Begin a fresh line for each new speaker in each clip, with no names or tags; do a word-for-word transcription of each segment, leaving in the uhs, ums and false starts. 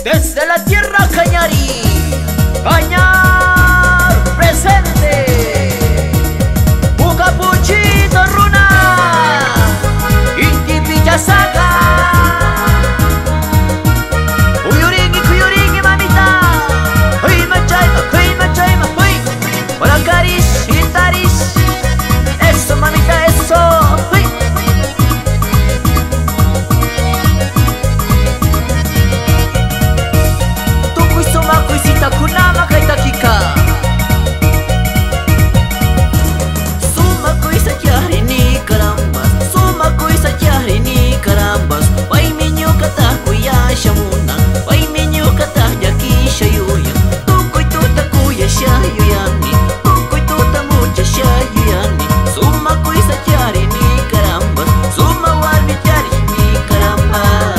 Desde la tierra Cañari, Cañar presente, Pucapuchito Runa, Inti Pichasaga, Uyuringi Kuyuringi mamita, Huy Machaima, Huy Machaima, Huy, Hola Carish, Itarish, eso mamita, eso, Huy. Kunama kaita kika Suma kuisa jari ni karambas Suma kuisa jari ni karambas Pai minyo kata kuya shamuna Pai minyo kata yaki shayuya Tukoy tuta kuya shayuyani Tukoy tuta mucha shayuyani Suma kuisa jari ni karambas Suma warmi jari ni karambas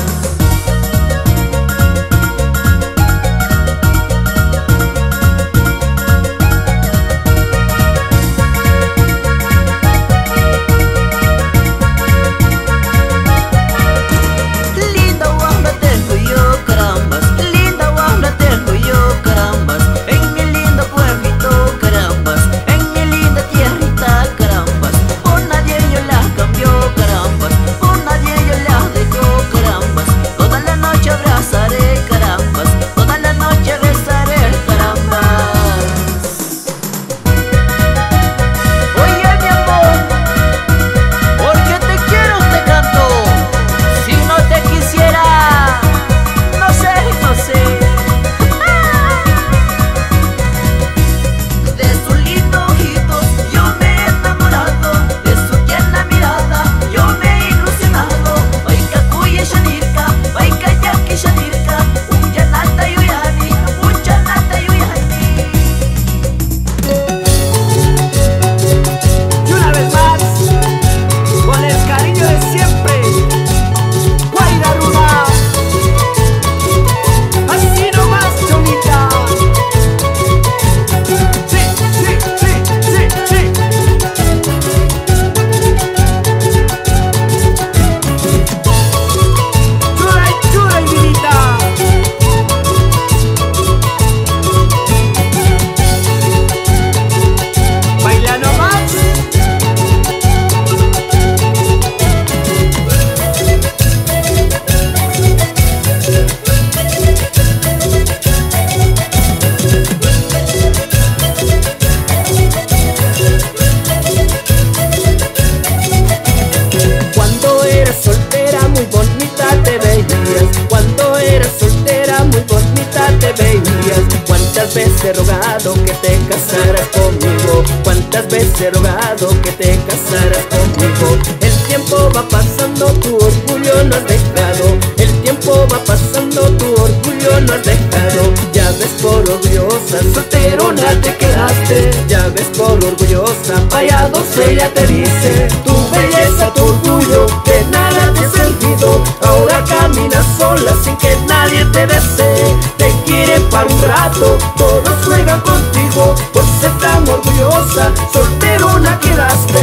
Cuántas veces he rogado que te casaras conmigo, cuántas veces he rogado que te casaras conmigo. El tiempo va pasando, tu orgullo no has dejado. El tiempo va pasando, tu orgullo no has dejado. Ya ves por orgullosa, solterona te quedaste. Ya ves por orgullosa, vaya doncella te dice. Tu belleza, tu orgullo, de nada te ha servido. Ahora caminas sola sin que nadie te desee. Te quieren para un rato, todos juegan contigo. Por ser tan orgullosa, solterona quedaste.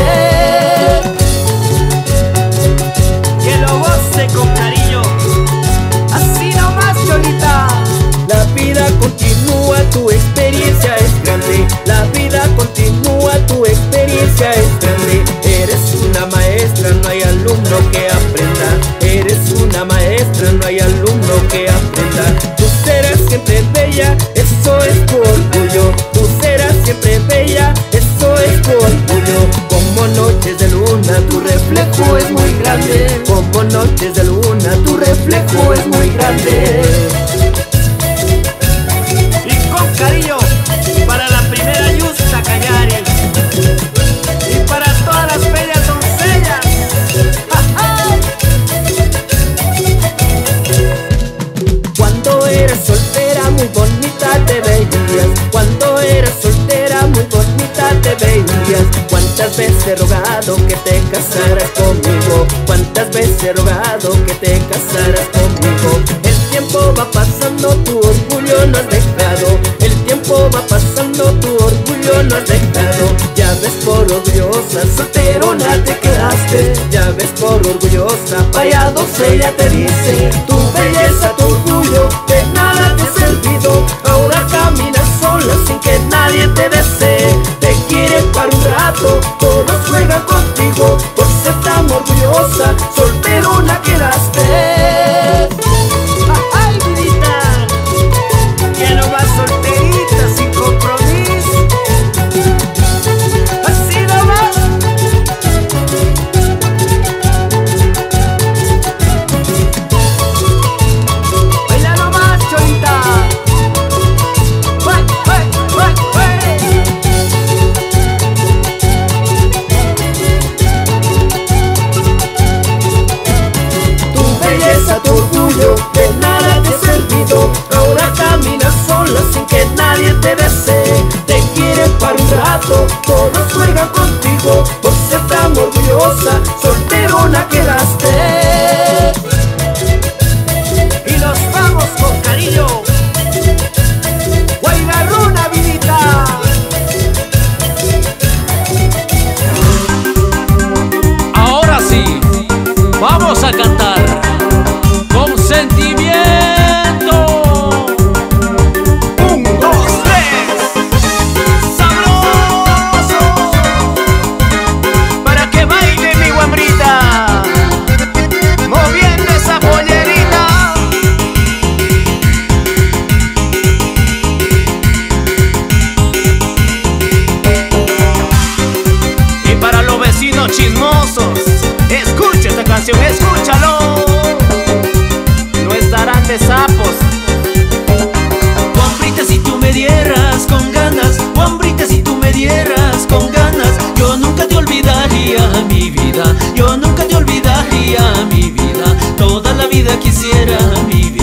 Que lo goce con cariño, así nomás, Cholita.
La vida continúa, tu experiencia es grande. La vida continúa, tu experiencia es grande. Eres una maestra, no hay alumno que aprenda. Eres una maestra, no hay alumno que aprenda. Tú serás siempre bella, eso es tu orgullo. Tú serás siempre bella, eso es tu orgullo. Como noches de luna, tu reflejo es muy grande. Como noches de luna, tu reflejo es muy grande.
Y con cariño para la primera Yusta Cañari y para todas las bellas doncellas.
Cuando eras soltera muy bonita te veías. Cuando eras soltera muy bonita te veías. Cuántas veces he rogado que te casaras conmigo. Cuántas veces he rogado que te casaras conmigo. El tiempo va pasando, tu orgullo no has dejado. El tiempo va pasando, tu orgullo no has dejado. Ya ves por orgullosa, solterona te quedaste. Ya ves por orgullosa, vaya doncella te dice. Tu belleza, tu orgullo, de sapos.
Guambrita, si tú me dieras con ganas, guambrita, si tú me dieras con ganas, yo nunca te olvidaría, mi vida, yo nunca te olvidaría, mi vida, toda la vida quisiera, mi vida.